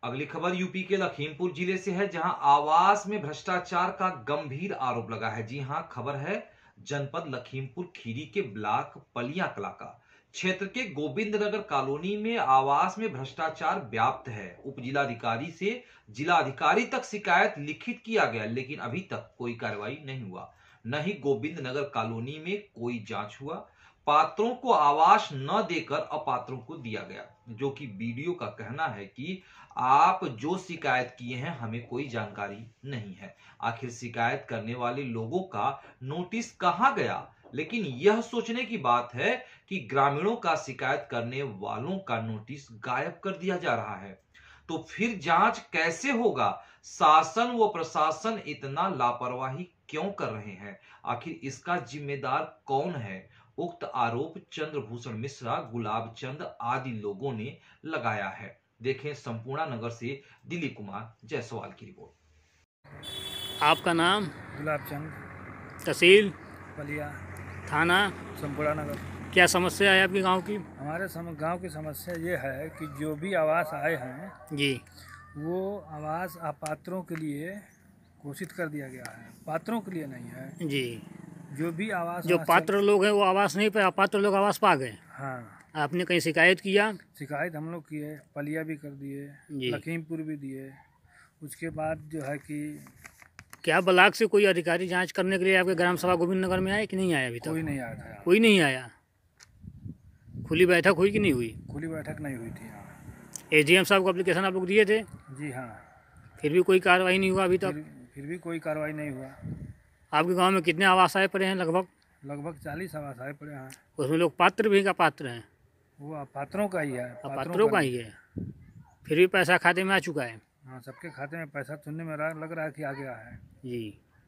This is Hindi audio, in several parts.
अगली खबर यूपी के लखीमपुर जिले से है, जहां आवास में भ्रष्टाचार का गंभीर आरोप लगा है। जी हां, खबर है जनपद लखीमपुर खीरी के ब्लॉक पलिया कला का क्षेत्र के गोविंद नगर कॉलोनी में आवास में भ्रष्टाचार व्याप्त है। उप जिलाधिकारी से जिलाधिकारी तक शिकायत लिखित किया गया, लेकिन अभी तक कोई कार्रवाई नहीं हुआ। न ही गोविंद नगर कॉलोनी में कोई जांच हुआ। पात्रों को आवास न देकर अपात्रों को दिया गया, जो कि बीडीओ का कहना है कि आप जो शिकायत किए हैं हमें कोई जानकारी नहीं है। आखिर शिकायत करने वाले लोगों का नोटिस कहां गया? लेकिन यह सोचने की बात है कि ग्रामीणों का शिकायत करने वालों का नोटिस गायब कर दिया जा रहा है। तो फिर जांच कैसे होगा? शासन व प्रशासन इतना लापरवाही क्यों कर रहे हैं? आखिर इसका जिम्मेदार कौन है? उक्त आरोप चंद्रभूषण मिश्रा, गुलाब चंद आदि लोगों ने लगाया है। देखें संपूर्ण नगर से दिलीप कुमार जायसवाल की रिपोर्ट। आपका नाम? गुलाब चंद, तहसील पलिया, थाना संपूर्ण नगर। क्या समस्या है आपके गांव की? हमारे गांव की समस्या ये है कि जो भी आवास आए हैं जी, वो आवास अपात्रों के लिए घोषित कर दिया गया है, पात्रों के लिए नहीं है। जी, जो भी आवास जो पात्र लोग हैं वो आवास नहीं पाए, अपात्र लोग आवास पा गए। हाँ, आपने कहीं शिकायत किया? शिकायत हम लोग किए, पलिया भी कर दिए, लखीमपुर भी दिए। उसके बाद जो है कि क्या ब्लॉक से कोई अधिकारी जांच करने के लिए आपके ग्राम सभा गोविंद नगर में आए कि नहीं आया? अभी तक कोई नहीं आया था। कोई नहीं आया। खुली बैठक हुई कि नहीं हुई? खुली बैठक नहीं हुई थी। एजीएम साहब को एप्लीकेशन आप लोग दिए थे? जी हाँ। फिर भी कोई कार्रवाई नहीं हुआ अभी तक? फिर भी कोई कार्रवाई नहीं हुआ। आपके गांव में कितने आवास आए पड़े हैं? लगभग 40 आवास आए पड़े हैं। उसमें लोग पात्र भी का पात्र हैं? वो अपात्रों का ही है। अपात्रों का ही है। फिर भी पैसा खाते में आ चुका है? हाँ, सबके खाते में पैसा सुनने में लग रहा है कि आ गया है। जी,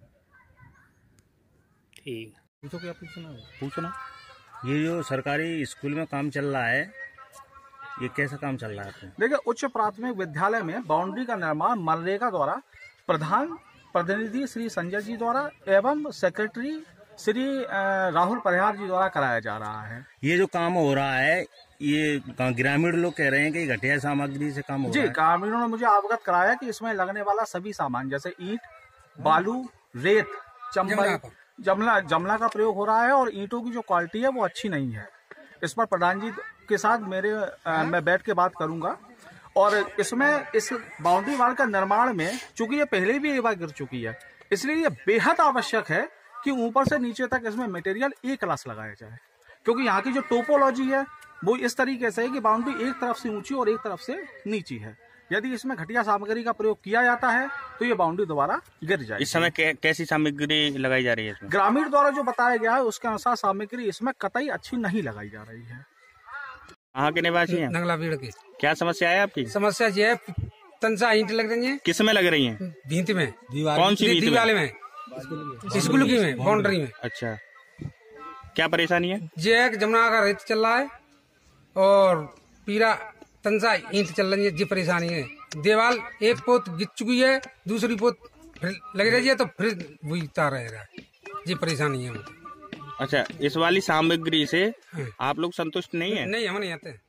ठीक। पूछो क्या पूछना? ये जो सरकारी स्कूल में काम चल रहा है, ये कैसा काम चल रहा है? देखिए, उच्च प्राथमिक विद्यालय में बाउंड्री का निर्माण मनरेगा द्वारा प्रधान प्रतिनिधि श्री संजय जी द्वारा एवं सेक्रेटरी श्री राहुल परिहार जी द्वारा कराया जा रहा है। ये जो काम हो रहा है, ये ग्रामीण लोग कह रहे हैं कि घटिया सामग्री से काम हो रहा है। जी, ग्रामीणों ने मुझे अवगत कराया कि इसमें लगने वाला सभी सामान जैसे ईंट, बालू, रेत, चंबल, जमला का प्रयोग हो रहा है और ईंटों की जो क्वालिटी है वो अच्छी नहीं है। इस पर प्रधान जी के साथ मैं बैठ के बात करूंगा। और इसमें इस बाउंड्री वाल का निर्माण में चूंकि ये पहले भी एक बार गिर चुकी है, इसलिए ये बेहद आवश्यक है कि ऊपर से नीचे तक इसमें मटेरियल एक क्लास लगाया जाए, क्योंकि यहाँ की जो टोपोलॉजी है वो इस तरीके से है कि बाउंड्री एक तरफ से ऊंची और एक तरफ से नीची है। यदि इसमें घटिया सामग्री का प्रयोग किया जाता है तो ये बाउंड्री दोबारा गिर जाएगी। इस समय कैसी सामग्री लगाई जा रही है इसमें? ग्रामीण द्वारा जो बताया गया है उसके अनुसार सामग्री इसमें कतई अच्छी नहीं लगाई जा रही है। कहाँ के निवासी हैं? नंगला भीड़ की। क्या समस्या है आपकी? समस्या ये है, तंजा ईंट लग रही है। किस में लग रही है? भींत में। कौन सी भींत? दीवार में, स्कूल की में, बाउंड्री में। अच्छा, क्या परेशानी है? ये जमुना का रेत चल रहा है और पीरा तंजा ईंट चल रही है, जी परेशानी है। दीवार एक पोत गिर चुकी है, दूसरी पोत फिर लग रही है तो फिर वही तार रहेगा, जी परेशानी है। अच्छा, इस वाली सामग्री से आप लोग संतुष्ट नहीं है? नहीं, हम नहीं आते।